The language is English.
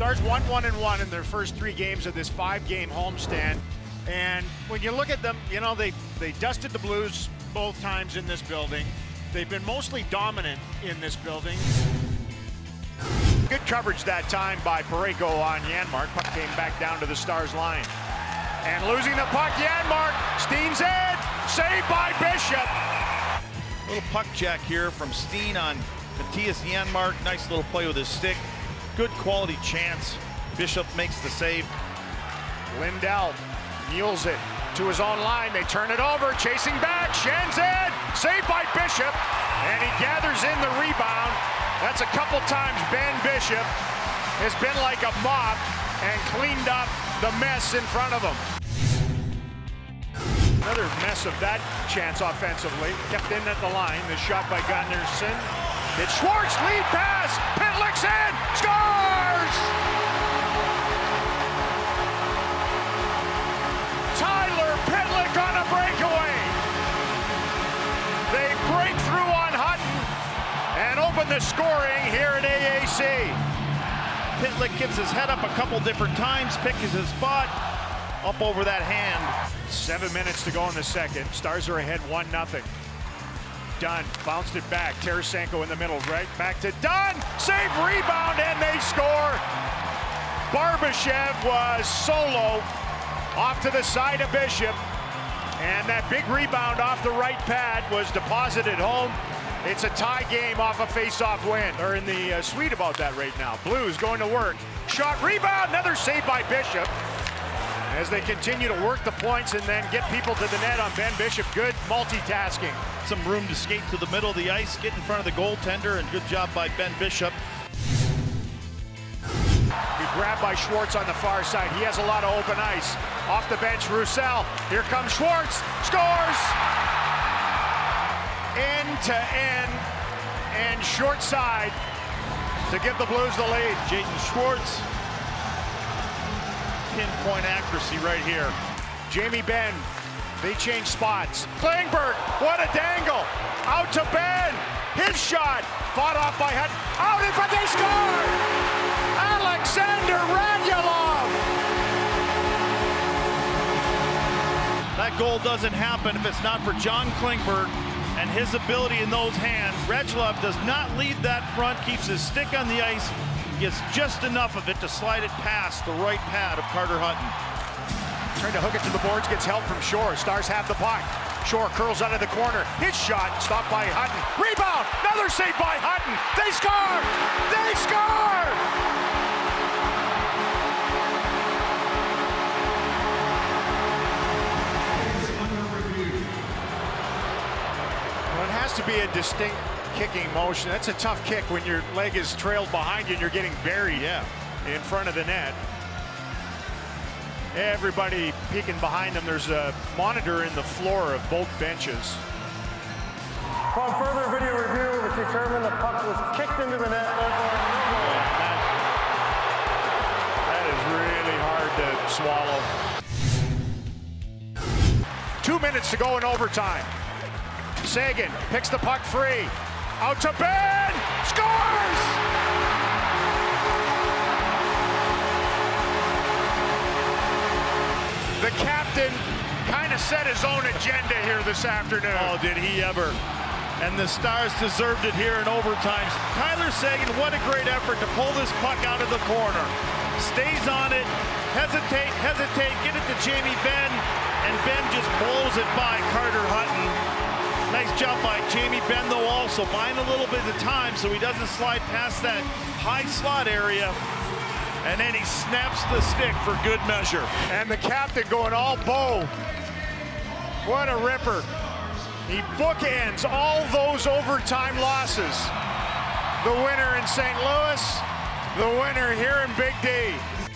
Stars 1-1-1 in their first 3 games of this 5-game homestand. And when you look at them, you know, they dusted the Blues both times in this building. They've been mostly dominant in this building. Good coverage that time by Parayko on Janmark. Puck came back down to the Stars line. And losing the puck, Janmark, Steen's head, saved by Bishop. Little puck check here from Steen on Matthias Janmark. Nice little play with his stick. Good quality chance. Bishop makes the save. Lindell mules it to his own line. They turn it over, chasing back. Shenzhen, saved by Bishop. And he gathers in the rebound. That's a couple times Benn Bishop has been like a mop and cleaned up the mess in front of him. Another mess of that chance offensively. Kept in at the line. The shot by Gunnarsson. It's Schwartz, lead pass. Pitlick's in, scores! Tyler Pitlick on a breakaway. They break through on Hutton and open the scoring here at AAC. Pitlick gets his head up a couple different times, picks his spot, up over that hand. 7 minutes to go in the second. Stars are ahead 1-0. Dunn bounced it back. Tarasenko in the middle, right back to Dunn. Save, rebound, and they score. Barbashev was solo off to the side of Bishop. And that big rebound off the right pad was deposited home. It's a tie game off a face-off win. They're in the suite about that right now. Blues going to work. Shot, rebound, another save by Bishop. As they continue to work the points and then get people to the net on Benn Bishop. Good multitasking. Some room to skate to the middle of the ice, get in front of the goaltender, and good job by Benn Bishop. He grabbed by Schwartz on the far side. He has a lot of open ice. Off the bench, Roussel. Here comes Schwartz. Scores! End to end and short side to give the Blues the lead. Jaden Schwartz. Pinpoint accuracy right here. Jamie Benn, they change spots. Klingberg, what a dangle. Out to Benn, his shot, fought off by Hutton. Out in front, they score! Alexander Radulov! That goal doesn't happen if it's not for John Klingberg and his ability in those hands. Radulov does not lead that front, keeps his stick on the ice, gets just enough of it to slide it past the right pad of Carter Hutton. Trying to hook it to the boards, gets help from Shore. Stars have the puck. Shore curls out of the corner. His shot, stopped by Hutton. Rebound, another save by Hutton. They score! They score! Well, it has to be a distinct kicking motion. That's a tough kick when your leg is trailed behind you and you're getting buried in front of the net. Everybody peeking behind them. There's a monitor in the floor of both benches. Upon further video review, it was determined the puck was kicked into the net. That is really hard to swallow. 2 minutes to go in overtime. Sagan picks the puck free. Out to Benn! Scores! The captain kind of set his own agenda here this afternoon. Oh, did he ever. And the Stars deserved it here in overtime. Tyler Sagan, what a great effort to pull this puck out of the corner. Stays on it, hesitate, get it to Jamie Benn, and Benn just blows it by Carter Hutton. Nice job by Jamie Benn, though, also buying a little bit of time so he doesn't slide past that high slot area. And then he snaps the stick for good measure. And the captain going all bow. What a ripper. He bookends all those overtime losses. The winner in St. Louis, the winner here in Big D.